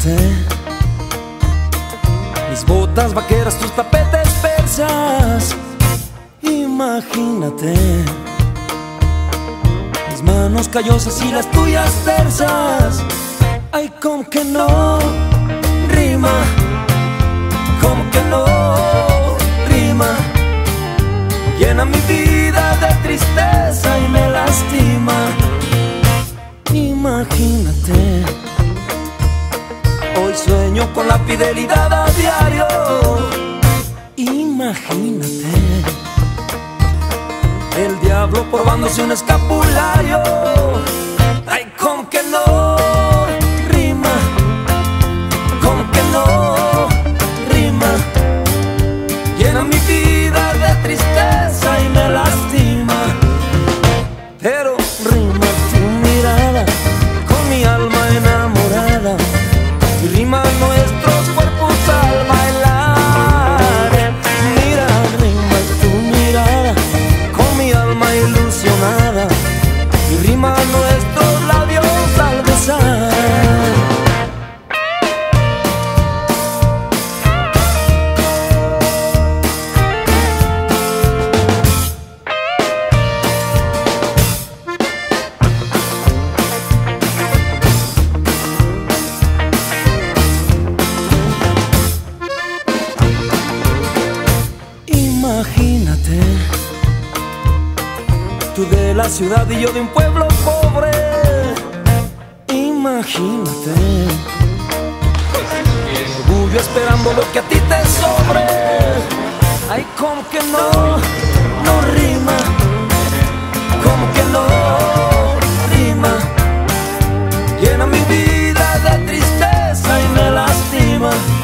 Imagínate mis botas vaqueras, tus tapetes persas. Imagínate mis manos callosas y las tuyas tersas. Ay, como que no rima, como que no rima. Llena mi vida de tristeza y me lastima. Imagínate, hoy sueño con la fidelidad a diario. Imagínate el diablo probándose un escapulario. Ay, como que no rima, como que no rima. Llena mi vida de tristeza y me lastima. Pero rima tu mirada con mi alma enamorada, y rima nuestros cuerpos al bailar. Mira, rima tu mirada con mi alma ilusionada, y rima nuestros labios al besar. Imagínate, tú de la ciudad y yo de un pueblo pobre. Imagínate, orgullo esperando lo que a ti te sobre. Ay, como que no